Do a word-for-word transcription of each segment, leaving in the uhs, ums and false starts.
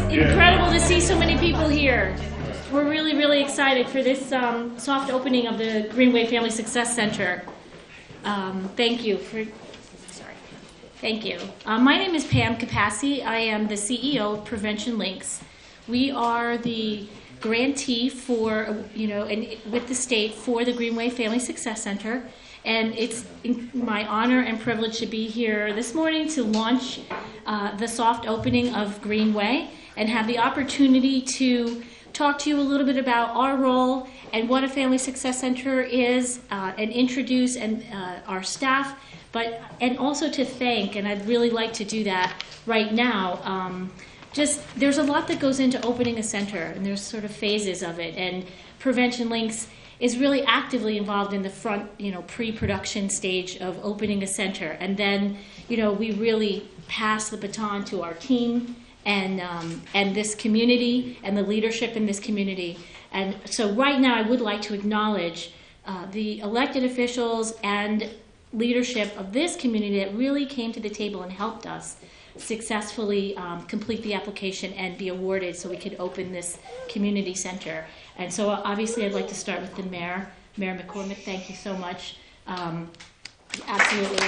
incredible to see so many people here. We're really, really excited for this um, soft opening of the Greenway Family Success Center. Um, thank you for, sorry, thank you. Uh, my name is Pam Capassi. I am the C E O of Prevention Links. We are the grantee for, you know, and with the state for the Greenway Family Success Center. And it's my honor and privilege to be here this morning to launch uh, the soft opening of Greenway and have the opportunity to talk to you a little bit about our role and what a Family Success Center is, uh, and introduce and uh, our staff, but and also to thank, and I'd really like to do that right now. Um, just there's a lot that goes into opening a center, and there's sort of phases of it, and Prevention Links is really actively involved in the front, you know, pre-production stage of opening a center, and then, you know, we really pass the baton to our team and um, and this community and the leadership in this community. And so right now I would like to acknowledge uh, the elected officials and leadership of this community that really came to the table and helped us successfully um, complete the application and be awarded so we could open this community center. And so obviously I'd like to start with the mayor, Mayor McCormick. Thank you so much. Um, absolutely.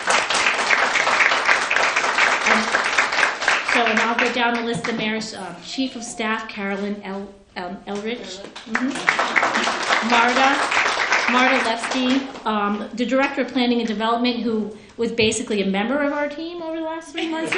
And, So, and I'll go down the list. The mayor's um, chief of staff, Carolyn El, um, Elrich, mm-hmm. Marta, Marta Lefsky, um, the director of planning and development, who was basically a member of our team over the last three months.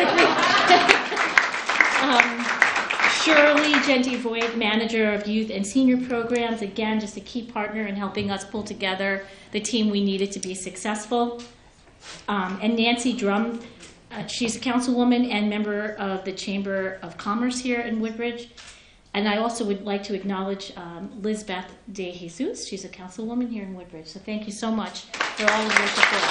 um, Shirley Genti-Voigt, manager of youth and senior programs, again, just a key partner in helping us pull together the team we needed to be successful. Um, and Nancy Drum. Uh, she's a councilwoman and member of the Chamber of Commerce here in Woodbridge. And I also would like to acknowledge um, Lizbeth De Jesus. She's a councilwoman here in Woodbridge. So thank you so much for all of your support.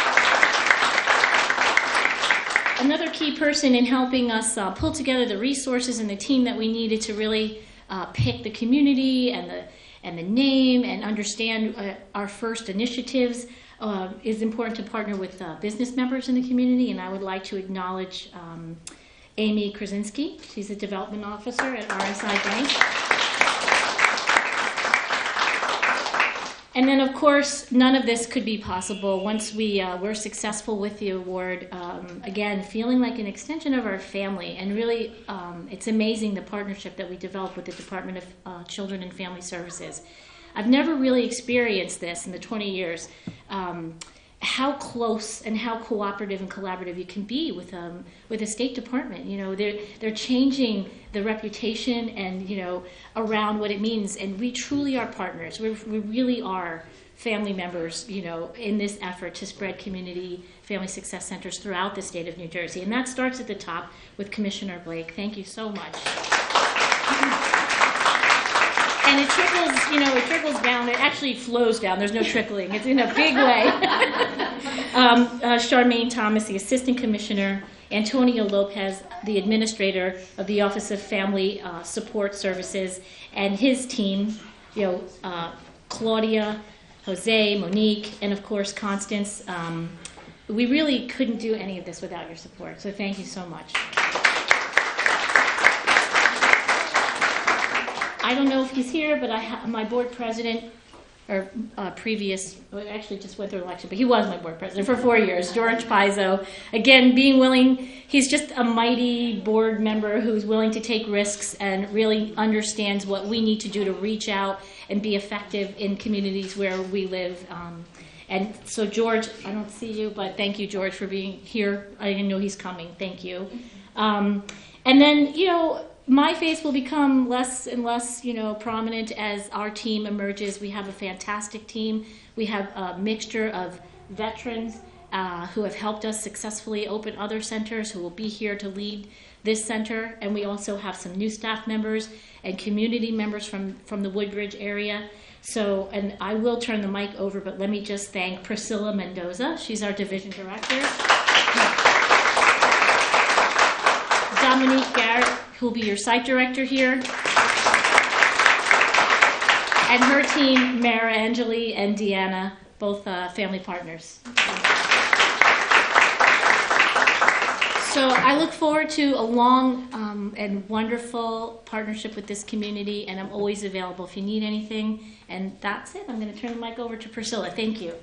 Another key person in helping us uh, pull together the resources and the team that we needed to really uh, pick the community and the, and the name and understand uh, our first initiatives Uh, is important to partner with uh, business members in the community, and I would like to acknowledge um, Amy Krasinski. She's a development officer at R S I Bank. And then, of course, none of this could be possible once we uh, were successful with the award. Um, again, feeling like an extension of our family, and really, um, it's amazing the partnership that we developed with the Department of uh, Children and Family Services. I've never really experienced this in the twenty years, um, how close and how cooperative and collaborative you can be with um, with the State Department. You know, they're they're changing the reputation and, you know, around what it means, and we truly are partners. We we really are family members, you know, in this effort to spread community family success centers throughout the state of New Jersey, and that starts at the top with Commissioner Blake. Thank you so much. And it trickles, you know, it trickles down. It actually flows down. There's no trickling. It's in a big way. um, uh, Charmaine Thomas, the Assistant Commissioner, Antonio Lopez, the Administrator of the Office of Family uh, Support Services, and his team, you know, uh, Claudia, Jose, Monique, and of course Constance. Um, we really couldn't do any of this without your support. So thank you so much. I don't know if he's here, but I ha my board president, or uh, previous, well, actually just went through election, but he was my board president for four years, George Pizzo. Again, being willing, he's just a mighty board member who's willing to take risks and really understands what we need to do to reach out and be effective in communities where we live. Um, and so George, I don't see you, but thank you, George, for being here. I didn't know he's coming. Thank you. Um, and then, you know, my face will become less and less, you know, prominent as our team emerges. We have a fantastic team. We have a mixture of veterans uh, who have helped us successfully open other centers, who will be here to lead this center. And we also have some new staff members and community members from, from the Woodbridge area. So, and I will turn the mic over, but let me just thank Priscilla Mendoza. She's our division director. Dominique Garrett, who will be your site director here. And her team, Mara Angeli and Deanna, both uh, family partners. So I look forward to a long um, and wonderful partnership with this community, and I'm always available if you need anything. And that's it. I'm going to turn the mic over to Priscilla. Thank you.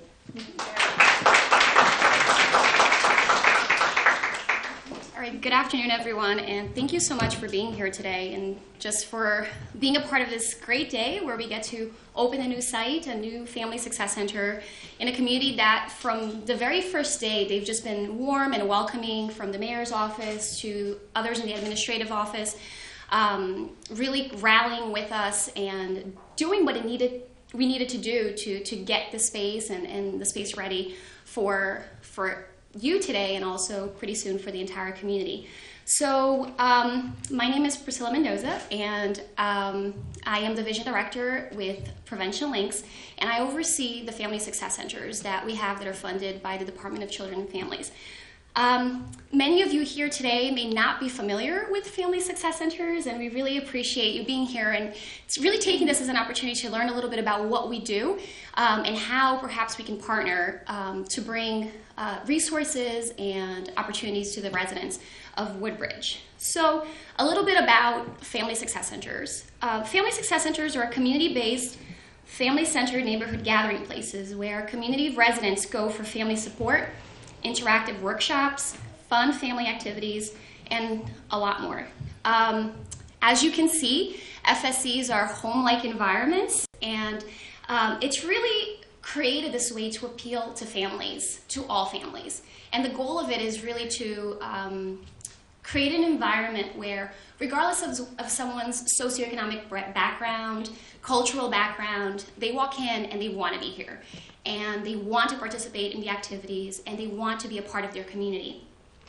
All right, good afternoon, everyone, and thank you so much for being here today and just for being a part of this great day where we get to open a new site, a new Family Success Center in a community that from the very first day, they've just been warm and welcoming, from the mayor's office to others in the administrative office, um, really rallying with us and doing what it needed, we needed to do to, to get the space and, and the space ready for, for you today and also pretty soon for the entire community. So um, my name is Priscilla Mendoza, and um, I am the Vision Director with Prevention Links, and I oversee the Family Success Centers that we have that are funded by the Department of Children and Families. Um, many of you here today may not be familiar with Family Success Centers, and we really appreciate you being here and it's really taking this as an opportunity to learn a little bit about what we do um, and how perhaps we can partner um, to bring uh, resources and opportunities to the residents of Woodbridge. So a little bit about Family Success Centers. Uh, Family Success Centers are community-based, family-centered neighborhood gathering places where community residents go for family support, interactive workshops, fun family activities, and a lot more. Um, as you can see, F S Cs are home-like environments, and um, it's really created this way to appeal to families, to all families. And the goal of it is really to um, create an environment where, regardless of, of someone's socioeconomic background, cultural background, they walk in and they want to be here. And they want to participate in the activities, and they want to be a part of their community.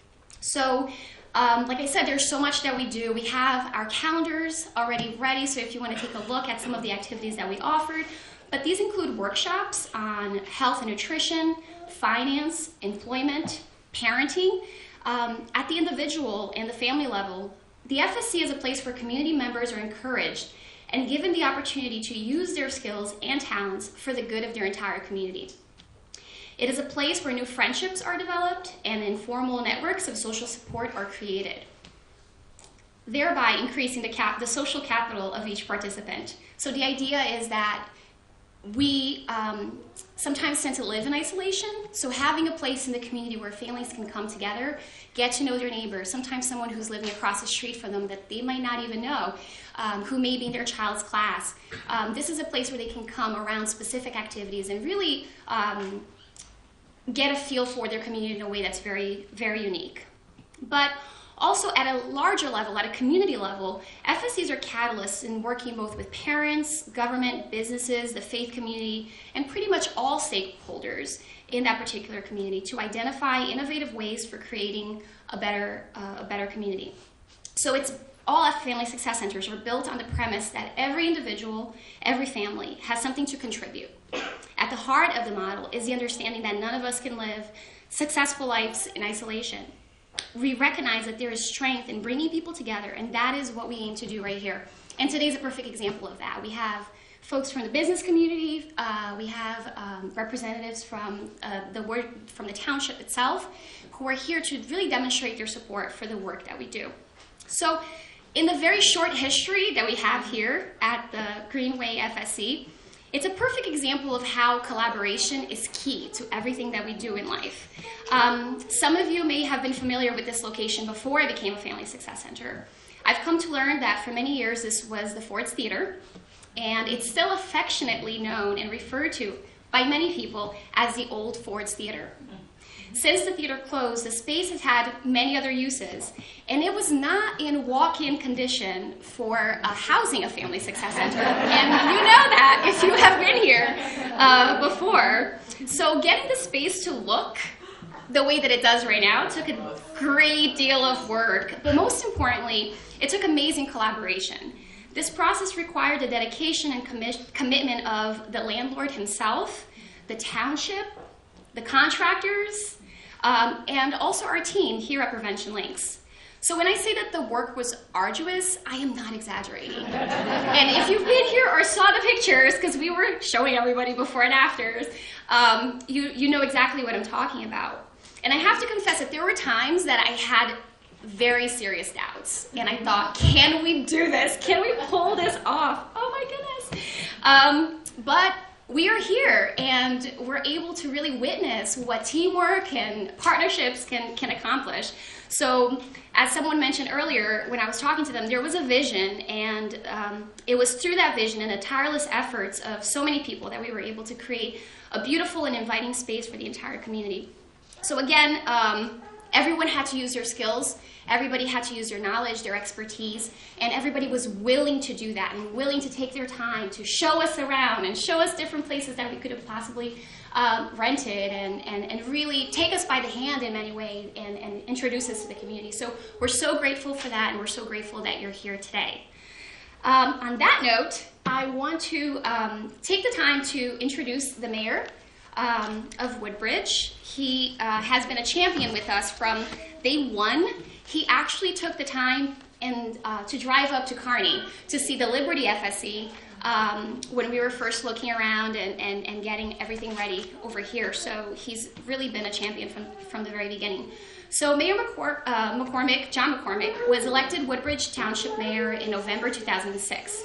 So, um, like I said, there's so much that we do. We have our calendars already ready, so if you want to take a look at some of the activities that we offered, but these include workshops on health and nutrition, finance, employment, parenting. Um, at the individual and the family level, the F S C is a place where community members are encouraged and given the opportunity to use their skills and talents for the good of their entire community. It is a place where new friendships are developed and informal networks of social support are created, thereby increasing the, cap the social capital of each participant. So the idea is that we um, sometimes tend to live in isolation, so having a place in the community where families can come together, get to know their neighbors, sometimes someone who's living across the street from them that they might not even know, um, who may be in their child's class. Um, this is a place where they can come around specific activities and really um, get a feel for their community in a way that's very, very unique. But also at a larger level, at a community level, F S Cs are catalysts in working both with parents, government, businesses, the faith community, and pretty much all stakeholders in that particular community to identify innovative ways for creating a better, uh, a better community. So it's all Family Success Centers are built on the premise that every individual, every family has something to contribute. At the heart of the model is the understanding that none of us can live successful lives in isolation. We recognize that there is strength in bringing people together, and that is what we aim to do right here. And today's a perfect example of that. We have folks from the business community, uh, we have um, representatives from uh, the work from the township itself, who are here to really demonstrate their support for the work that we do. So, in the very short history that we have here at the Greenway F S C, it's a perfect example of how collaboration is key to everything that we do in life. Um, some of you may have been familiar with this location before it became a Family Success Center. I've come to learn that for many years this was the Ford's Theater, and it's still affectionately known and referred to by many people as the old Ford's Theater. Since the theater closed, the space has had many other uses, and it was not in walk-in condition for uh, housing a Family Success Center. And you know that if you have been here uh, before. So getting the space to look the way that it does right now took a great deal of work, but most importantly, it took amazing collaboration. This process required the dedication and commi- commitment of the landlord himself, the township, the contractors, um, and also our team here at Prevention Links. So when I say that the work was arduous, I am not exaggerating. And if you've been here or saw the pictures, because we were showing everybody before and afters, um, you, you know exactly what I'm talking about. And I have to confess that there were times that I had very serious doubts. And I thought, can we do this? Can we pull this off? Oh my goodness. Um, but we are here, and we're able to really witness what teamwork and partnerships can, can accomplish. So, as someone mentioned earlier, when I was talking to them, there was a vision, and um, it was through that vision and the tireless efforts of so many people that we were able to create a beautiful and inviting space for the entire community. So again, um, everyone had to use their skills, everybody had to use their knowledge, their expertise, and everybody was willing to do that and willing to take their time to show us around and show us different places that we could have possibly um, rented and, and, and really take us by the hand in many ways and, and introduce us to the community. So we're so grateful for that, and we're so grateful that you're here today. Um, on that note, I want to um, take the time to introduce the mayor um, of Woodbridge. He uh, has been a champion with us from day one. He actually took the time and uh, to drive up to Kearney to see the Liberty F S C um, when we were first looking around and, and, and getting everything ready over here. So he's really been a champion from, from the very beginning. So Mayor McCor uh, McCormick, John McCormick, was elected Woodbridge Township Mayor in November two thousand six.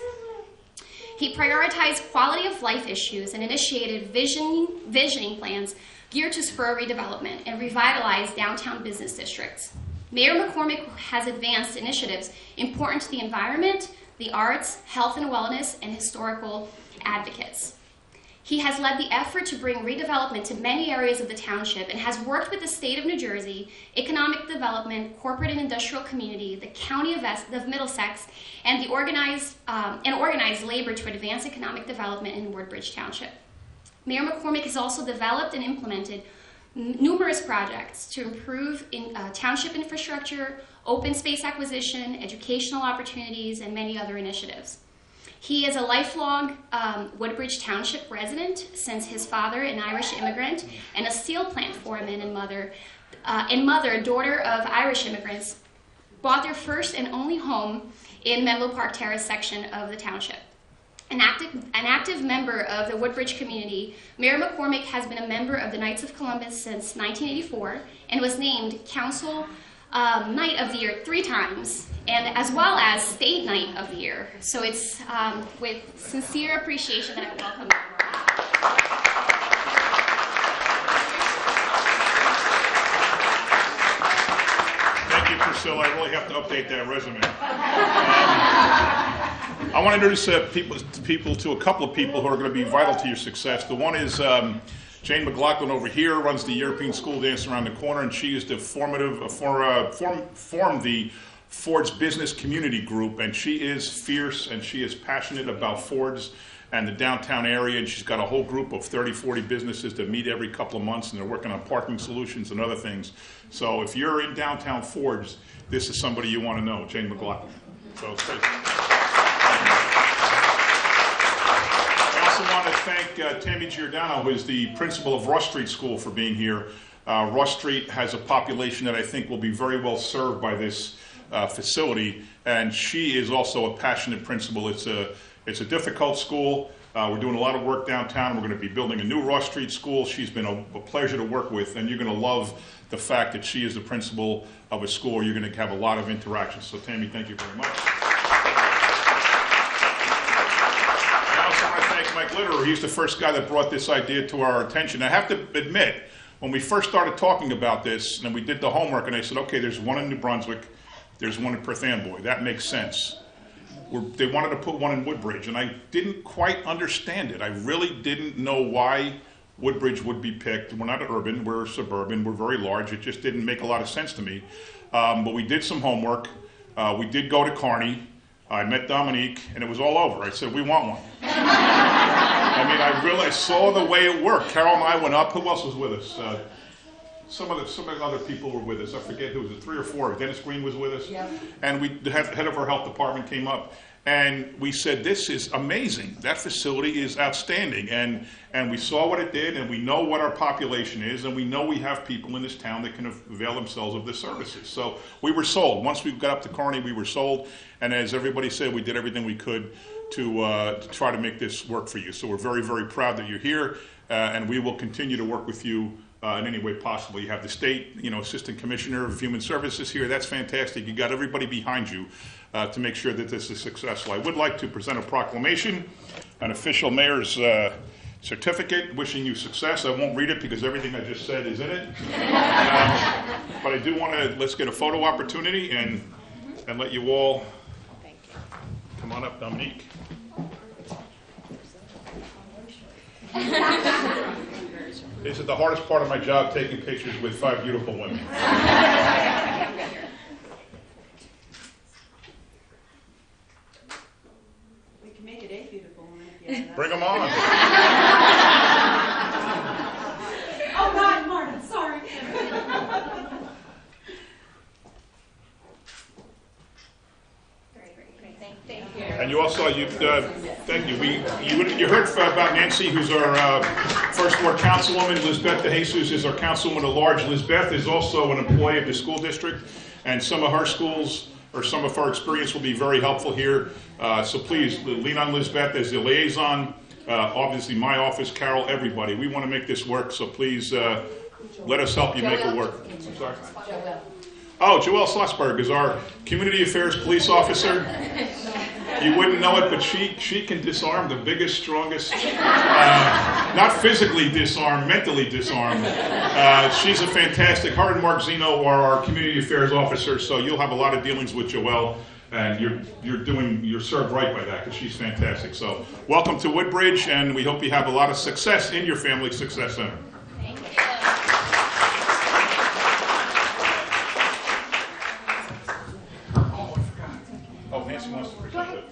He prioritized quality of life issues and initiated vision, visioning plans geared to spur redevelopment and revitalize downtown business districts. Mayor McCormick has advanced initiatives important to the environment, the arts, health and wellness, and historical advocates. He has led the effort to bring redevelopment to many areas of the township and has worked with the state of New Jersey, economic development, corporate and industrial community, the county of, of Middlesex, and the organized um, and organized labor to advance economic development in Woodbridge Township. Mayor McCormick has also developed and implemented numerous projects to improve in, uh, township infrastructure, open space acquisition, educational opportunities, and many other initiatives. He is a lifelong um, Woodbridge Township resident since his father, an Irish immigrant, and a steel plant foreman and mother, uh, and mother, daughter of Irish immigrants, bought their first and only home in Menlo Park Terrace section of the township. An active, an active member of the Woodbridge community, Mayor McCormick has been a member of the Knights of Columbus since nineteen eighty-four and was named Council um, Knight of the Year three times, and as well as State Knight of the Year. So it's um, with sincere appreciation that I welcome you. Thank you, Priscilla. I really have to update that resume. Um, I want to introduce uh, people, to people to a couple of people who are going to be vital to your success. The one is um, Jane McLaughlin over here, runs the European School Dance around the corner, and she is the formative, uh, for, uh, form, formed the Ford's Business Community Group, and she is fierce and she is passionate about Ford's and the downtown area, and she's got a whole group of thirty, forty businesses that meet every couple of months, and they're working on parking solutions and other things. So if you're in downtown Ford's, this is somebody you want to know, Jane McLaughlin. So stay. I want to thank uh, Tammy Giordano, who is the principal of Ross Street School, for being here. Uh, Ross Street has a population that I think will be very well served by this uh, facility, and she is also a passionate principal. It's a, it's a difficult school. Uh, we're doing a lot of work downtown. We're going to be building a new Ross Street School. She's been a, a pleasure to work with, and you're going to love the fact that she is the principal of a school. You're going to have a lot of interactions. So, Tammy, thank you very much. Mike Litterer, he's the first guy that brought this idea to our attention. I have to admit, when we first started talking about this, and we did the homework, and I said, okay, there's one in New Brunswick, there's one in Perth Amboy. That makes sense. We're, they wanted to put one in Woodbridge, and I didn't quite understand it. I really didn't know why Woodbridge would be picked. We're not urban, we're suburban, we're very large. It just didn't make a lot of sense to me. Um, but we did some homework. Uh, we did go to Kearney. I met Dominique, and it was all over. I said, we want one. I mean, I really I saw the way it worked. Carol and I went up. Who else was with us? Uh, some of the some of the other people were with us. I forget who was it, three or four. Dennis Green was with us. Yeah. And we the head, head of our health department came up, and we said, this is amazing. That facility is outstanding. And and we saw what it did, and we know what our population is, and we know we have people in this town that can avail themselves of the services. So we were sold. Once we got up to Kearney, we were sold. And as everybody said, we did everything we could to, uh, to try to make this work for you. So we're very, very proud that you're here, uh, and we will continue to work with you uh, in any way possible. You have the state, you know, Assistant Commissioner of Human Services here. That's fantastic. You got everybody behind you uh, to make sure that this is successful. I would like to present a proclamation, an official mayor's uh, certificate wishing you success. I won't read it because everything I just said is in it. Um, but I do want to, let's get a photo opportunity and, and let you all come on up, Dominique. This is the hardest part of my job, taking pictures with five beautiful women. We can make it eight beautiful women if you have Bring them on. Oh, God, Martin, sorry. Thank you. And you also, you, uh, thank you. We, you, you heard about Nancy, who's our uh, first ward councilwoman. Lisbeth De Jesus is our councilwoman at large. Lisbeth is also an employee of the school district, and some of her schools or some of her experience will be very helpful here. Uh, so please lean on Lisbeth as the liaison. Uh, obviously, my office, Carol, everybody. We want to make this work, so please uh, let us help you make it work. I'm sorry. Oh, Joelle Schlossberg is our community affairs police officer. You wouldn't know it, but she she can disarm the biggest, strongest, uh, not physically disarm, mentally disarm. Uh, she's a fantastic. Her and Mark Zeno are our community affairs officers, so you'll have a lot of dealings with Joelle, and you're you're doing you're served right by that because she's fantastic. So welcome to Woodbridge, and we hope you have a lot of success in your Family Success Center. Oh, Nancy wants to present it.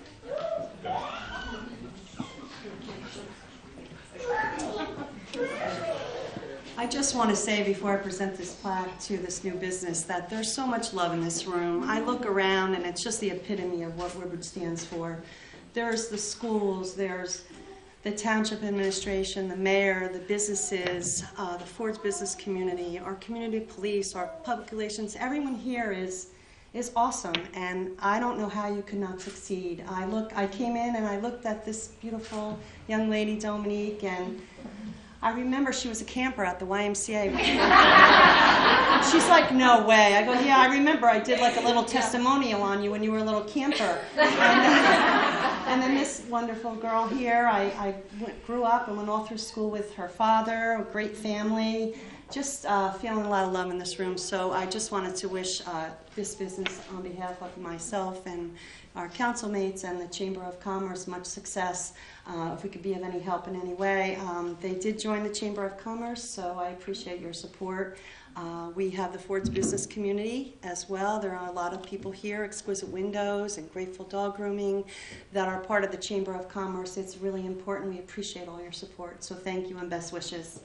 I just want to say before I present this plaque to this new business that there's so much love in this room. I look around and it's just the epitome of what Woodbridge stands for. There's the schools, there's the township administration, the mayor, the businesses, uh, the Ford's business community, our community police, our public relations. Everyone here is is awesome, and I don't know how you could not succeed. I look, I came in and I looked at this beautiful young lady, Dominique, and I remember she was a camper at the Y M C A. She's like, no way. I go, yeah, I remember I did like a little testimonial on you when you were a little camper. And then, and then this wonderful girl here, I, I went, grew up and went all through school with her father, a great family. Just uh, feeling a lot of love in this room. So I just wanted to wish uh, this business on behalf of myself and our council mates and the Chamber of Commerce much success. Uh, if we could be of any help in any way. Um, they did join the Chamber of Commerce, so I appreciate your support. Uh, we have the Ford's business community as well. There are a lot of people here, Exquisite Windows and Grateful Dog Grooming, that are part of the Chamber of Commerce. It's really important. We appreciate all your support. So thank you and best wishes.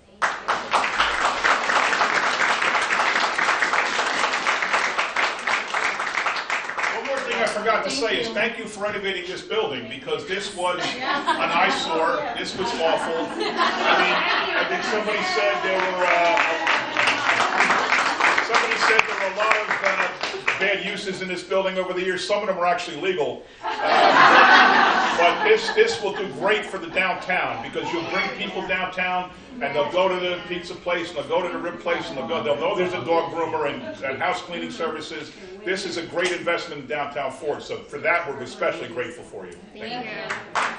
I forgot to say is thank you for renovating this building because this was an eyesore. This was awful. I mean, I think somebody said there were uh, somebody said there were a lot of uh, bad uses in this building over the years. Some of them are actually legal. Uh, but this this will do great for the downtown because you'll bring people downtown and they'll go to the pizza place and they'll go to the rib place and they'll go. They'll know there's a dog groomer and, and house cleaning services. This is a great investment in downtown Ford, so for that we're especially grateful for you. Thank, Thank you. you.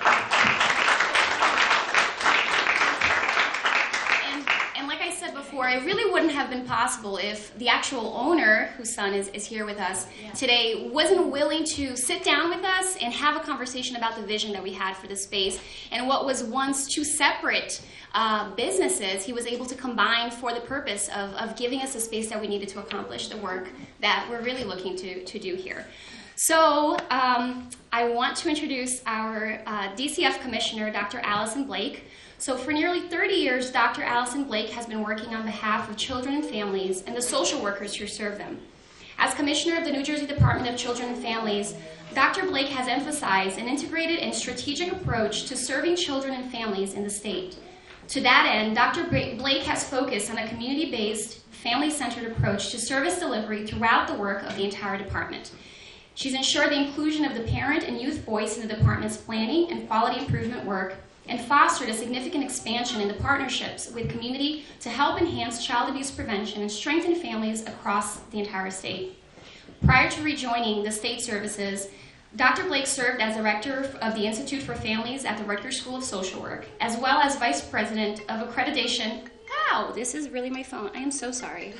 And, and like I said before, it really wouldn't have been possible if the actual owner, whose son is, is here with us today, wasn't willing to sit down with us and have a conversation about the vision that we had for this space and what was once two separate Uh, businesses, he was able to combine for the purpose of, of giving us a space that we needed to accomplish the work that we're really looking to, to do here. So um, I want to introduce our uh, D C F Commissioner, Doctor Allison Blake. So for nearly thirty years, Doctor Allison Blake has been working on behalf of children and families and the social workers who serve them. As Commissioner of the New Jersey Department of Children and Families, Doctor Blake has emphasized an integrated and strategic approach to serving children and families in the state. To that end, Doctor Blake has focused on a community-based, family-centered approach to service delivery throughout the work of the entire department. She's ensured the inclusion of the parent and youth voice in the department's planning and quality improvement work and fostered a significant expansion in the partnerships with community to help enhance child abuse prevention and strengthen families across the entire state. Prior to rejoining the state services, Doctor Blake served as director of the Institute for Families at the Rutgers School of Social Work, as well as vice president of accreditation. Ow, this is really my phone. I am so sorry.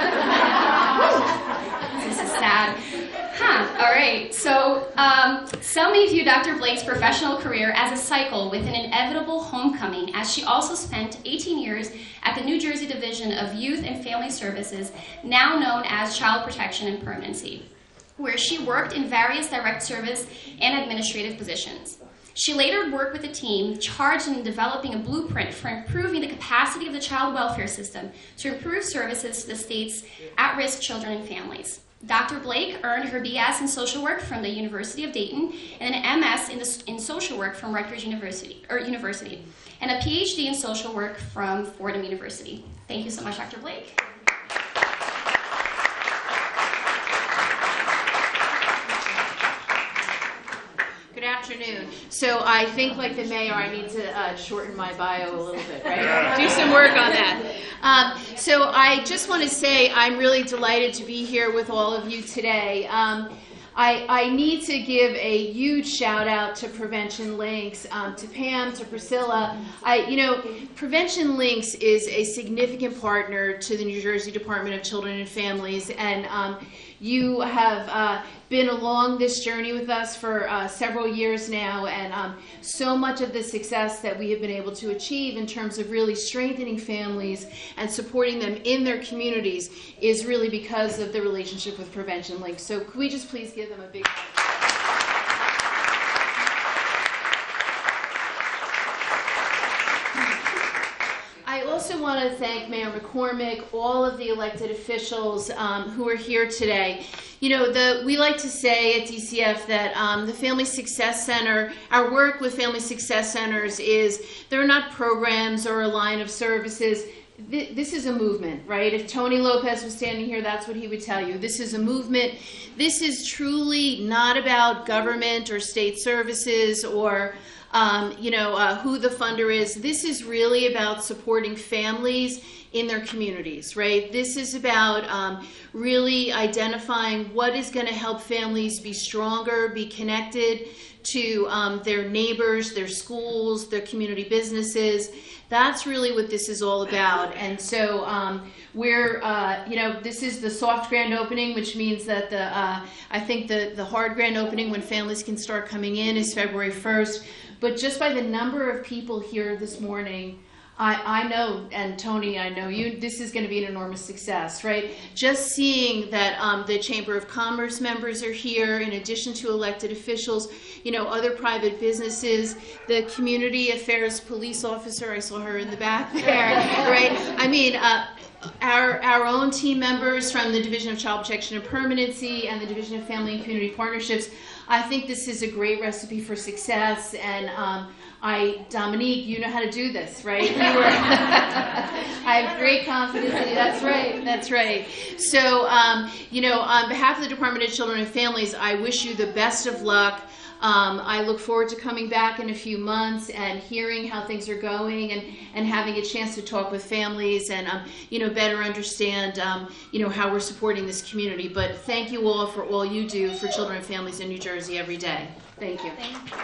This is sad. Huh, all right. So um, some may view Doctor Blake's professional career as a cycle with an inevitable homecoming, as she also spent eighteen years at the New Jersey Division of Youth and Family Services, now known as Child Protection and Permanency, where she worked in various direct service and administrative positions. She later worked with a team charged in developing a blueprint for improving the capacity of the child welfare system to improve services to the state's at-risk children and families. Doctor Blake earned her B S in social work from the University of Dayton and an M S in, the, in social work from Rutgers University, or University, and a P H D in social work from Fordham University. Thank you so much, Doctor Blake. Good afternoon. So I think, like the mayor, I need to uh, shorten my bio a little bit, right? Do some work on that. Um, so I just want to say I'm really delighted to be here with all of you today. Um, I, I need to give a huge shout out to Prevention Links, um, to Pam, to Priscilla. I, you know, Prevention Links is a significant partner to the New Jersey Department of Children and Families, and um, you have uh, been along this journey with us for uh, several years now, and um, so much of the success that we have been able to achieve in terms of really strengthening families and supporting them in their communities is really because of the relationship with Prevention Links. So could we just please give them a big round? I also want to thank Mayor McCormick, all of the elected officials um, who are here today. You know, the, we like to say at D C F that um, the Family Success Center, our work with Family Success Centers is, they're not programs or a line of services. This is a movement, right? If Tony Lopez was standing here, that's what he would tell you. This is a movement. This is truly not about government or state services or Um, you know, uh, who the funder is. This is really about supporting families in their communities, right? This is about um, really identifying what is going to help families be stronger, be connected to um, their neighbors, their schools, their community businesses. That's really what this is all about. And so um, we're, uh, you know, this is the soft grand opening, which means that the, uh, I think the, the hard grand opening when families can start coming in is February first. But just by the number of people here this morning, I, I know, and Tony, I know you, this is going to be an enormous success, right? Just seeing that um, the Chamber of Commerce members are here, in addition to elected officials, you know, other private businesses, the community affairs police officer, I saw her in the back there, right? I mean, uh, Our, our own team members from the Division of Child Protection and Permanency and the Division of Family and Community Partnerships. I think this is a great recipe for success, and um, I, Dominique, you know how to do this, right? You were I have great confidence in you. That's right, that's right. So, um, you know, on behalf of the Department of Children and Families, I wish you the best of luck. Um, I look forward to coming back in a few months and hearing how things are going, and, and having a chance to talk with families and, um, you know, better understand, um, you know, how we're supporting this community. But thank you all for all you do for children and families in New Jersey every day. Thank you. Thank you.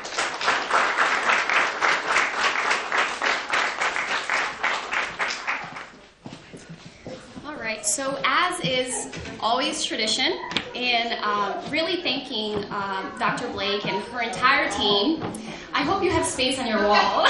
All right, so as is always tradition, in uh, really thanking um, Doctor Blake and her entire team, I hope you have space on your wall.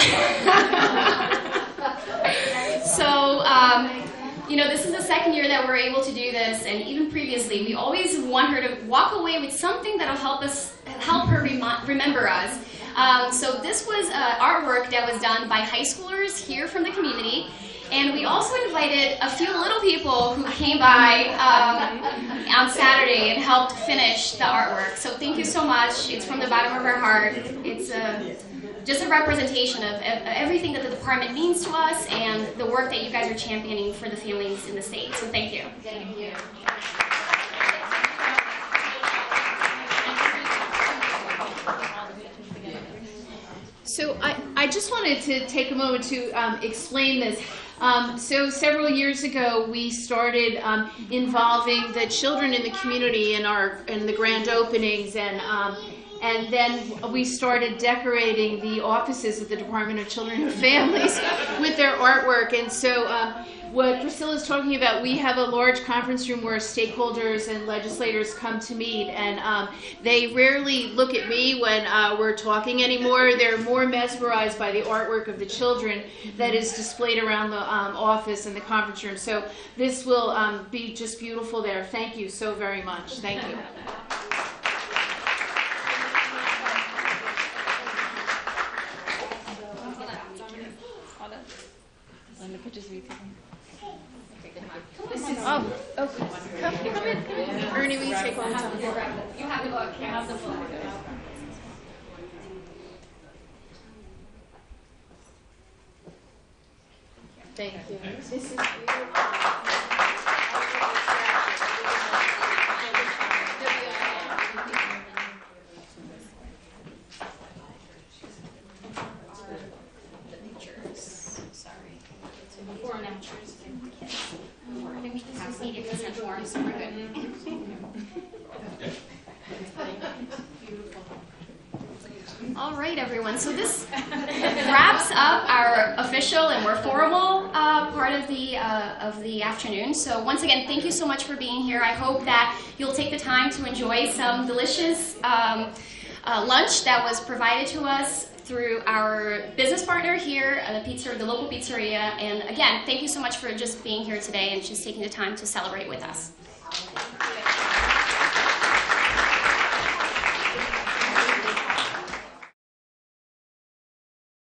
So, um, you know, this is the second year that we're able to do this, and even previously, we always want her to walk away with something that'll help us, help her rem remember us. Um, so this was uh, artwork that was done by high schoolers here from the community. And we also invited a few little people who came by um, on Saturday and helped finish the artwork. So thank you so much. It's from the bottom of our heart. It's a, just a representation of everything that the department means to us and the work that you guys are championing for the families in the state. So thank you. Thank you. So I, I just wanted to take a moment to um, explain this. Um, so several years ago, we started um, involving the children in the community in our in the grand openings, and um, and then we started decorating the offices of the Department of Children and Families with their artwork. And so um, what Priscilla's talking about, we have a large conference room where stakeholders and legislators come to meet, and um, they rarely look at me when uh, we're talking anymore. They're more mesmerized by the artwork of the children that is displayed around the um, office and the conference room. So this will um, be just beautiful there. Thank you so very much. Thank you. Oh, oh, come, come in, come in. Ernie, will you take one? You have the book. You have the book. Thank you. This is beautiful. All right, everyone. So this wraps up our official and more formal uh, part of the uh, of the afternoon. So once again, thank you so much for being here. I hope that you'll take the time to enjoy some delicious um, uh, lunch that was provided to us through our business partner here at the pizza, the local pizzeria. And again, thank you so much for just being here today and just taking the time to celebrate with us.